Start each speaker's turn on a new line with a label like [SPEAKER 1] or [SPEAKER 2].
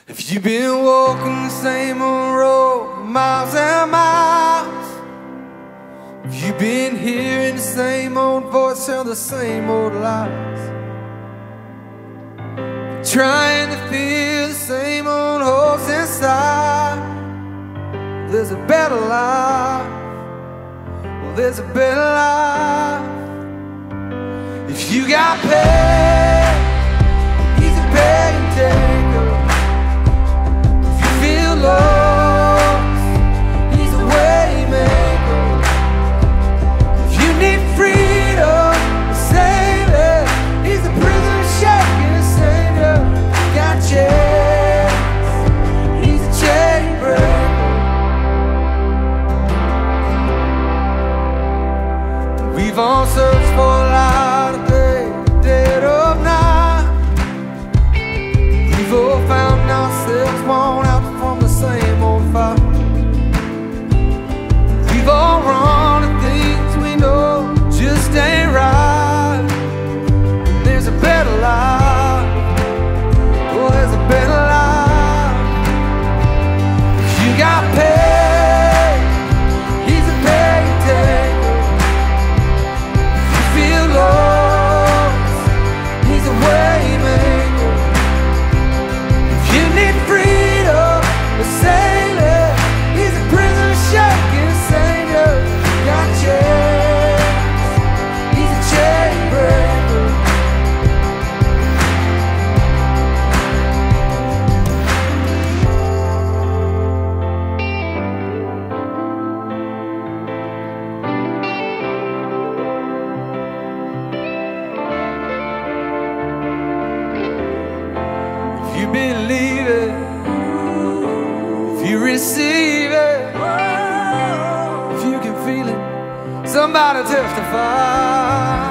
[SPEAKER 1] If you've been walking the same old road miles and miles, if you've been hearing the same old voice tell the same old lies, trying to fill the same old holes inside, there's a better life. Well, there's a better life. If you got pain, he's a pay and taker. If you feel lost, he's a way maker. If you need freedom, a savior, he's a prison shaking savior. You got chains, he's a chain breaker. We've all searched for a light of day, dead of night. We've all found ourselves worn out from the same old fight. We've all run to things we know just ain't right. There's a better life. Oh, there's a better life. If you got pain, he's a pay and taker. Lost, he's a way maker. If you need freedom, a sailor, he's a prison shaking savior. Got chains, he's a chain breaker. If you believe it, if you receive it, if you can feel it, somebody testify.